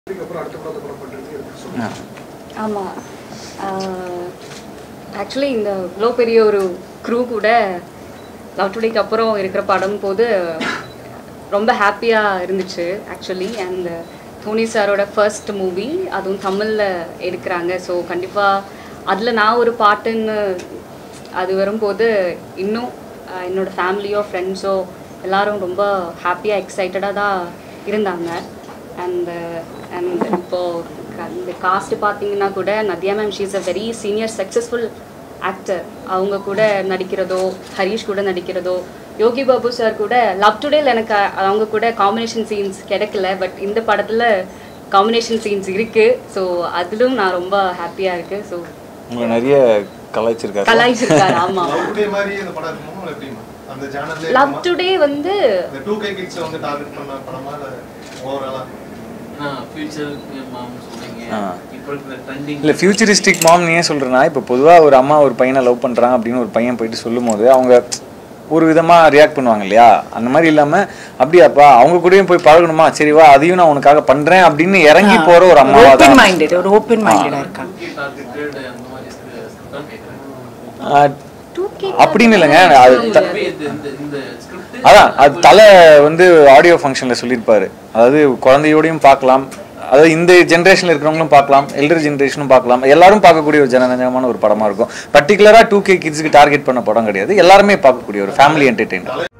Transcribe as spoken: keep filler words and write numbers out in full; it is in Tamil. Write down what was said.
ஆமா ஆக்சுவலி இந்த இவ்வளோ பெரிய ஒரு க்ரூ கூட லவ் டுடேக்கு அப்புறம் இருக்கிற படம் போது ரொம்ப ஹாப்பியாக இருந்துச்சு ஆக்சுவலி. அண்ட் தோனி சாரோட ஃபர்ஸ்ட் மூவி அதுவும் தமிழில் எடுக்கிறாங்க. ஸோ கண்டிப்பாக அதில் நான் ஒரு பாட்டுன்னு அது வரும்போது இன்னும் என்னோடய ஃபேமிலியோ ஃப்ரெண்ட்ஸோ எல்லோரும் ரொம்ப ஹாப்பியாக எக்ஸைட்டடாக தான் இருந்தாங்க. அண்ட் அண்ட் இப்போது இந்த காஸ்ட் பார்த்தீங்கன்னா கூட Nadhiya ma'am she is a very senior successful actor. அவங்க கூட நடிக்கிறதோ ஹரீஷ் கூட நடிக்கிறதோ யோகி பாபு சார் கூட லவ் டுடேல எனக்கு அவங்க கூட காம்பினேஷன் சீன்ஸ் கிடைக்கல. பட் இந்த படத்தில் காம்பினேஷன் சீன்ஸ் இருக்குது. ஸோ அதிலும் நான் ரொம்ப ஹாப்பியாக இருக்குது. ஸோ உங்களை நிறைய கலாய்ச்சிருக்காரு கலாய்ச்சிருக்காரு ஆமாம். லவ் டுடே வந்து இல்லை ஃபியூச்சரிஸ்டிக் மாம் நீ ஏன் சொல்கிறேன்னா, இப்போ பொதுவாக ஒரு அம்மா ஒரு பையனை லவ் பண்ணுறாங்க அப்படின்னு ஒரு பையன் போயிட்டு சொல்லும் போது அவங்க ஒரு விதமாக ரியாக்ட் பண்ணுவாங்க இல்லையா? அந்த மாதிரி இல்லாமல் அப்படியாப்பா அவங்க கூடயும் போய் பழகணுமா, சரிவா அதையும் நான் உனக்காக பண்ணுறேன் அப்படின்னு இறங்கி போகிற ஒரு அம்மா ஓப்பன் மைண்டட் ஒரு ஓப்பன் மைண்டடாக இருக்காங்க அப்படின்னு இல்லைங்க. அது அதான் அது தலை வந்து ஆடியோ ஃபங்க்ஷனில் சொல்லியிருப்பாரு. அதாவது குழந்தையோடையும் பார்க்கலாம், அதாவது இந்த ஜென்ரேஷனில் இருக்கிறவங்களும் பார்க்கலாம், எல்டர் ஜென்ரேஷனும் பார்க்கலாம், எல்லாரும் பார்க்கக்கூடிய ஒரு ஜனநஞ்சமான ஒரு படமாக இருக்கும். பர்டிகுலராக டூ கே கிட்ஸுக்கு டார்கெட் பண்ண படம் கிடையாது, எல்லாருமே பார்க்கக்கூடிய ஒரு ஃபேமிலி என்டர்டெயினர்.